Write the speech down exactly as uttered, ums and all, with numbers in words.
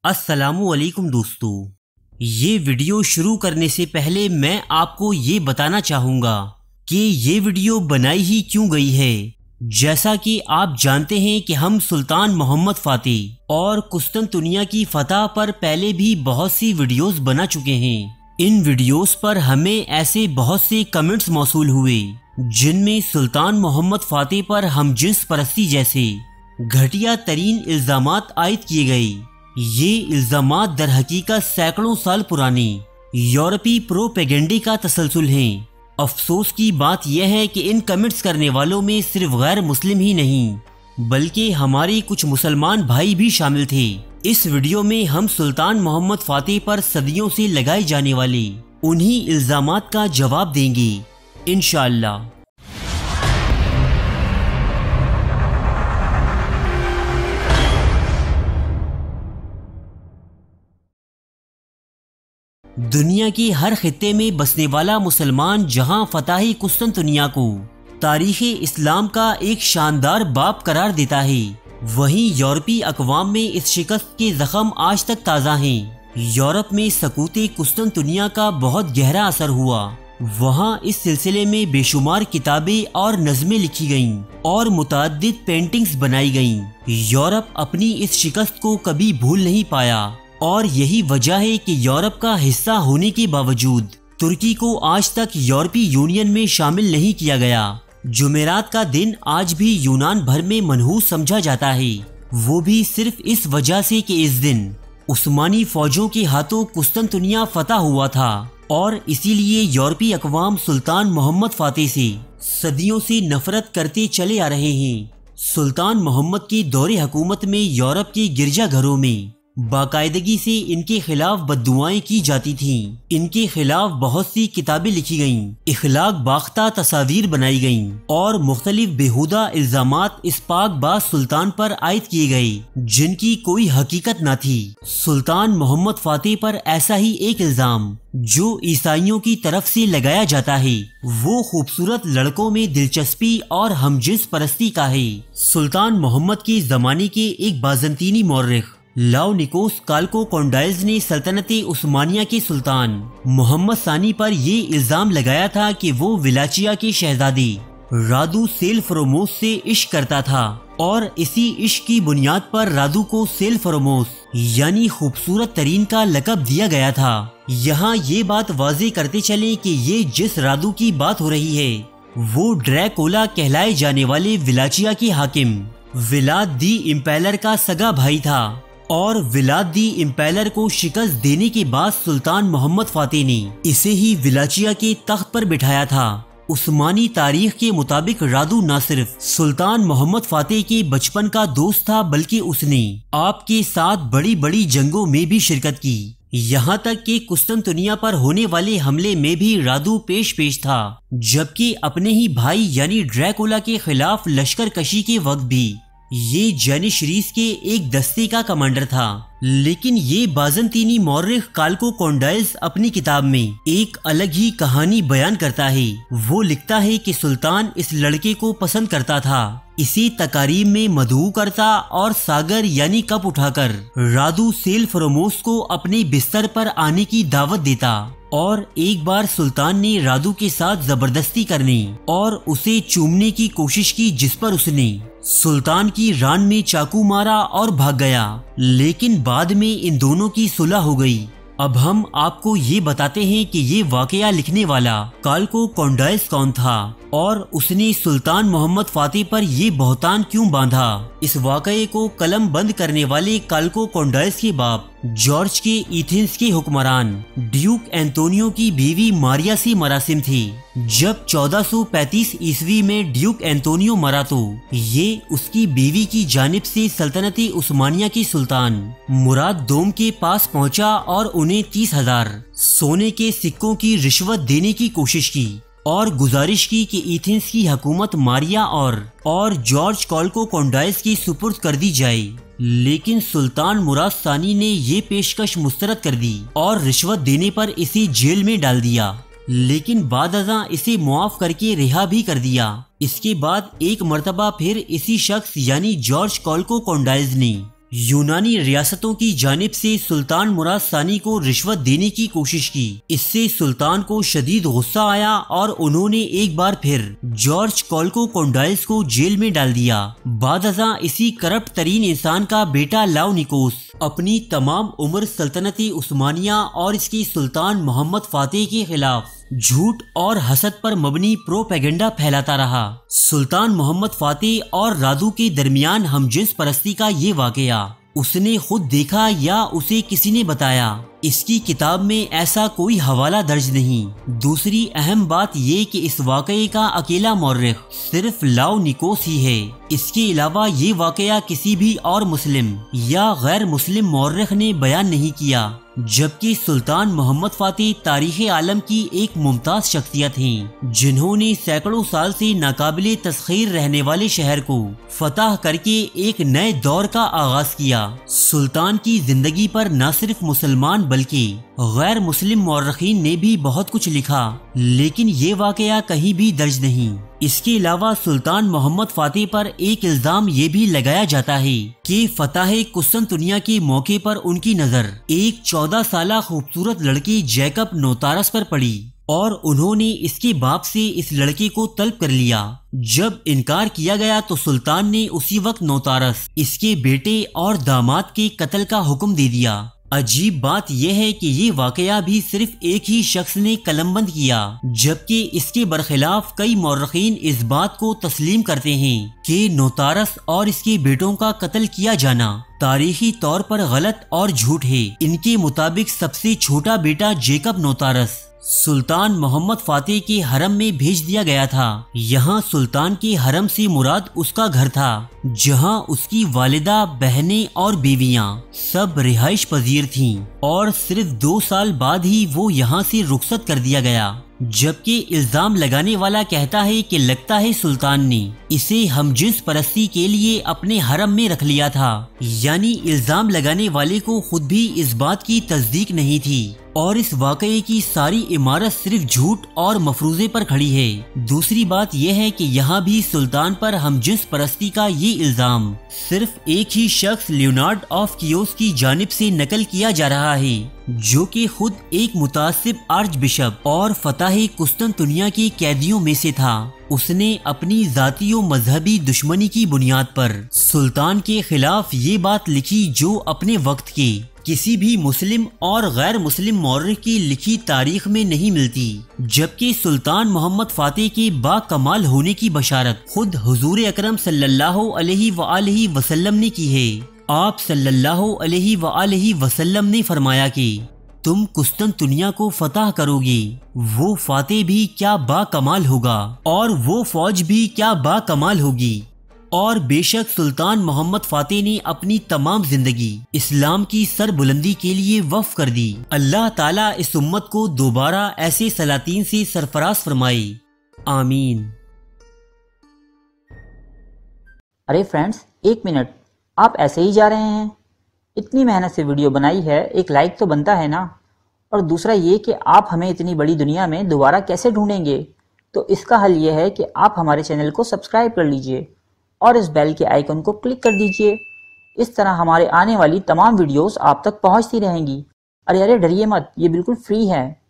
अस्सलामु अलैकुम दोस्तों, ये वीडियो शुरू करने से पहले मैं आपको ये बताना चाहूँगा कि ये वीडियो बनाई ही क्यों गई है। जैसा कि आप जानते हैं कि हम सुल्तान मोहम्मद फ़ातिह और कुस्तुनतुनिया की फतह पर पहले भी बहुत सी वीडियोस बना चुके हैं। इन वीडियोस पर हमें ऐसे बहुत से कमेंट्स मौसूल हुए जिनमें सुल्तान मोहम्मद फ़ातिह पर हमजिन्स परस्ती जैसे घटिया तरीन इल्ज़ामात आयद किए गए। ये इल्ज़ामात दर हकीकत सैकड़ों साल पुराने यूरोपीय प्रोपेगेंडे का तसलसल हैं। अफसोस की बात यह है कि इन कमेंट्स करने वालों में सिर्फ गैर मुस्लिम ही नहीं बल्कि हमारे कुछ मुसलमान भाई भी शामिल थे। इस वीडियो में हम सुल्तान मोहम्मद फ़ातिह पर सदियों से लगाए जाने वाले उन्हीं इल्ज़ामात का जवाब देंगे इंशाअल्लाह। दुनिया की हर खित्ते में बसने वाला मुसलमान जहां फतह कुस्तुनतुनिया को तारीख़ इस्लाम का एक शानदार बाब करार देता है, वहीं यूरोपीय अक़वाम में इस शिकस्त के जख्म आज तक ताज़ा हैं। यूरोप में सकूत कुस्तुनतुनिया का बहुत गहरा असर हुआ। वहाँ इस सिलसिले में बेशुमार किताबें और नज़में लिखी गईं और मुतअद्दिद पेंटिंग्स बनाई गईं। यूरोप अपनी इस शिकस्त को कभी भूल नहीं पाया और यही वजह है कि यूरोप का हिस्सा होने के बावजूद तुर्की को आज तक यूरोपीय यूनियन में शामिल नहीं किया गया। जुमेरात का दिन आज भी यूनान भर में मनहूस समझा जाता है, वो भी सिर्फ इस वजह से कि इस दिन उस्मानी फौजों के हाथों कुस्तुनतुनिया फतह हुआ था और इसीलिए यूरोपीय अक़वाम सुल्तान मोहम्मद फ़ातिह से सदियों से नफरत करते चले आ रहे हैं। सुल्तान मोहम्मद के दौरे हुकूमत में यूरोप के गिरजाघरों में बाकायदगी से इनके खिलाफ बद्दुआएं की जाती थीं। इनके खिलाफ बहुत सी किताबें लिखी गईं, इखलाक बाख्ता तस्वीर बनाई गईं और मुख्तलिफ बेहुदा इल्ज़ामात इस पाक बाज सुल्तान पर आयद किए गए जिनकी कोई हकीकत न थी। सुल्तान मोहम्मद फ़ातिह पर ऐसा ही एक इल्ज़ाम जो ईसाइयों की तरफ से लगाया जाता है वो खूबसूरत लड़कों में दिलचस्पी और हमजिन्स परस्ती का है। सुल्तान मोहम्मद के ज़माने के एक बाज़ंतीनी मौर्रिख लाओनिकोस कालको-कोंडाइल्स ने सल्तनत उस्मानिया के सुल्तान मोहम्मद सानी पर ये इल्ज़ाम लगाया था कि वो विलाचिया के शहजादी रादू सेल्फरोमोस से इश्क करता था और इसी इश्क की बुनियाद पर रादू को सेल्फरोमोस यानी खूबसूरत तरीन का लक़ब दिया गया था। यहाँ ये बात वाज़ेह करते चले कि ये जिस रादू की बात हो रही है वो ड्रैकोला कहलाए जाने वाले विलाचिया के हाकिम विलाद दी इम्पेलर का सगा भाई था और विलाद दी इम्पेलर को शिकस्त देने के बाद सुल्तान मोहम्मद फ़ातिह ने इसे ही विलाचिया के तख्त पर बिठाया था। उस्मानी तारीख के मुताबिक रादू न सिर्फ सुल्तान मोहम्मद फ़ातिह के बचपन का दोस्त था बल्कि उसने आपके साथ बड़ी बड़ी जंगों में भी शिरकत की। यहाँ तक कि कुस्तुनतुनिया पर होने वाले हमले में भी रादू पेश पेश था, जबकि अपने ही भाई यानी ड्रैकुला के खिलाफ लश्कर कशी के वक्त भी ये जानिशरीस के एक दस्ते का कमांडर था। लेकिन ये बाज़ंतीनी मौर्रिख कालको-कोंडाइल्स अपनी किताब में एक अलग ही कहानी बयान करता है। वो लिखता है कि सुल्तान इस लड़के को पसंद करता था, इसी तकारीब में मदऊ करता और सागर यानी कप उठाकर रादू सेल्फरोमोस को अपने बिस्तर पर आने की दावत देता और एक बार सुल्तान ने रादू के साथ जबरदस्ती करने और उसे चूमने की कोशिश की, जिस पर उसने सुल्तान की रान में चाकू मारा और भाग गया। लेकिन बाद में इन दोनों की सुलह हो गई। अब हम आपको ये बताते हैं कि ये वाकया लिखने वाला कालको-कोंडाइल्स कौन था और उसने सुल्तान मोहम्मद फ़ातिह पर ये बहतान क्यों बांधा। इस वाकये को कलम बंद करने वाले कालको-कोंडाइल्स के बाप जॉर्ज के एथेंस के हुक्मरान ड्यूक एंटोनियो की बीवी मारिया से मरासिम थे। जब चौदह सौ पैंतीस ईस्वी में ड्यूक एंटोनियो मरा तो ये उसकी बीवी की जानिब से सल्तनत उस्मानिया के सुल्तान मुराद दोम के पास पहुंचा और उन्हें तीस हजार सोने के सिक्कों की रिश्वत देने की कोशिश की और गुजारिश की कि एथेंस की हुकूमत मारिया और और जॉर्ज कालको-कोंडाइल्स की सुपुर्द कर दी जाए। लेकिन सुल्तान मुराद सानी ने ये पेशकश मुस्तरद कर दी और रिश्वत देने पर इसे जेल में डाल दिया, लेकिन बाद अज़ां इसे मुआफ करके रिहा भी कर दिया। इसके बाद एक मर्तबा फिर इसी शख्स यानी जॉर्ज कालको-कोंडाइल्स ने यूनानी रियासतों की जानिब से सुल्तान मुराद सानी को रिश्वत देने की कोशिश की। इससे सुल्तान को शदीद गुस्सा आया और उन्होंने एक बार फिर जॉर्ज कोल्को कोंडाइल्स को जेल में डाल दिया। बादअज़ां इसी करप्ट तरीन इंसान का बेटा लाओ निकोस अपनी तमाम उम्र सल्तनती उस्मानिया और इसकी सुल्तान मोहम्मद फातेह के खिलाफ झूठ और हसद पर मबनी प्रोपेगेंडा फैलाता रहा। सुल्तान मोहम्मद फातेह और रादू के दरमियान हमजिन्स परस्ती का ये वाकया उसने खुद देखा या उसे किसी ने बताया, इसकी किताब में ऐसा कोई हवाला दर्ज नहीं। दूसरी अहम बात ये कि इस वाकये का अकेला मौर्रिख सिर्फ लाओ निकोस ही है। इसके अलावा ये वाकया किसी भी और मुस्लिम या गैर मुस्लिम मौर्रिख ने बयान नहीं किया। जबकि सुल्तान मोहम्मद फातेह तारीख़ आलम की एक मुमताज शख्सियत हैं, जिन्होंने सैकड़ों साल से नाकाबिले तस्खीर रहने वाले शहर को फतह करके एक नए दौर का आगाज किया। सुल्तान की जिंदगी पर न सिर्फ मुसलमान बल्कि गैर मुस्लिम मौर्रिखीन ने भी बहुत कुछ लिखा, लेकिन ये वाकया कहीं भी दर्ज नहीं। इसके अलावा सुल्तान मोहम्मद फातेह पर एक इल्जाम ये भी लगाया जाता है कि फतह कुस्तुनतुनिया के मौके पर उनकी नजर एक चौदह साल खूबसूरत लड़के जैकब नोतारस पर पड़ी और उन्होंने इसके बाप से इस लड़के को तलब कर लिया। जब इनकार किया गया तो सुल्तान ने उसी वक्त नोतारस, इसके बेटे और दामाद के कत्ल का हुक्म दे दिया। अजीब बात यह है कि ये वाकया भी सिर्फ एक ही शख्स ने कलमबंद किया, जबकि इसके बरखिलाफ कई मौर्रिखीन इस बात को तस्लीम करते हैं कि नोतारस और इसके बेटों का कत्ल किया जाना तारीखी तौर पर गलत और झूठ है। इनके मुताबिक सबसे छोटा बेटा जेकब नोतारस सुल्तान मोहम्मद फातेह के हरम में भेज दिया गया था। यहाँ सुल्तान के हरम से मुराद उसका घर था, जहाँ उसकी वालिदा, बहनें और बीवियाँ सब रिहाइश पजीर थीं और सिर्फ दो साल बाद ही वो यहाँ से रुखसत कर दिया गया। जबकि इल्जाम लगाने वाला कहता है कि लगता है सुल्तान ने इसे हमजिन्स परस्ती के लिए अपने हरम में रख लिया था। यानी इल्जाम लगाने वाले को खुद भी इस बात की तस्दीक नहीं थी और इस वाकये की सारी इमारत सिर्फ झूठ और मफरूजे पर खड़ी है। दूसरी बात यह है कि यहाँ भी सुल्तान पर हमजिन्स परस्ती का ये इल्जाम सिर्फ एक ही शख्स लियोनार्ड ऑफ कियोस की जानिब से नकल किया जा रहा है, जो कि खुद एक मुतासिब आर्च बिशप और फतह कुस्तुनतुनिया के कैदियों में से था। उसने अपनी जाती और मजहबी दुश्मनी की बुनियाद पर सुल्तान के खिलाफ ये बात लिखी जो अपने वक्त के किसी भी मुस्लिम और गैर मुस्लिम मौर्रिख की लिखी तारीख में नहीं मिलती। जबकि सुल्तान मोहम्मद फातेह के बाकमाल होने की बशारत खुद हुजूर अकरम सल्लल्लाहु अलैहि वआलैहि वसल्लम ने की है। आप सल्लल्लाहु अलैहि वआलैहि वसल्लम ने फरमाया कि तुम कुस्तुनतुनिया को फतह करोगे, वो फातेह भी क्या बाकमाल होगा और वो फौज भी क्या बाकमाल होगी। और बेशक सुल्तान मोहम्मद फातेह ने अपनी तमाम जिंदगी इस्लाम की सरबुलंदी के लिए वक्फ कर दी। अल्लाह ताला इस उम्मत को दोबारा ऐसे सलातीन से सरफराज फरमाए, आमीन। अरे फ्रेंड्स, एक मिनट, आप ऐसे ही जा रहे हैं? इतनी मेहनत से वीडियो बनाई है, एक लाइक तो बनता है ना। और दूसरा ये कि आप हमें इतनी बड़ी दुनिया में दोबारा कैसे ढूंढेंगे? तो इसका हल ये है कि आप हमारे चैनल को सब्सक्राइब कर लीजिए और इस बेल के आइकन को क्लिक कर दीजिए। इस तरह हमारे आने वाली तमाम वीडियोस आप तक पहुंचती रहेंगी। अरे अरे डरिए मत, ये बिल्कुल फ्री है।